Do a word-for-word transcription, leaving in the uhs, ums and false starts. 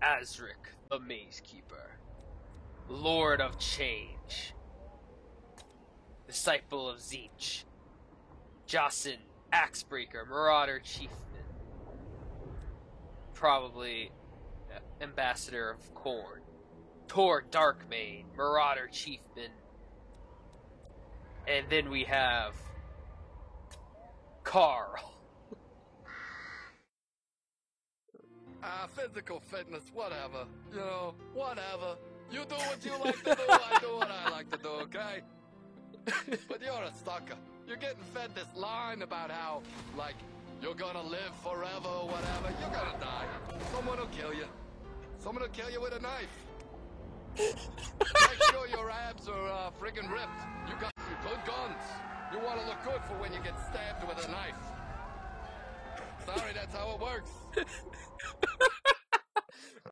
Azric, the Maze Keeper, Lord of Change, disciple of Zinch, Jacin, Axebreaker, Marauder Chiefman, probably Ambassador of Khorne, Tor Darkmane, Marauder Chiefman, and then we have Carl. Ah, uh, physical fitness, whatever. You know, whatever. You do what you like to do, I do what I like to do, okay? But you're a sucker. You're getting fed this line about how, like, you're gonna live forever or whatever. You're gonna die. Someone will kill you. Someone will kill you with a knife. Make sure your abs are uh, friggin' ripped. You got some good guns. You want to look good for when you get stabbed with a knife. Sorry, that's how it works.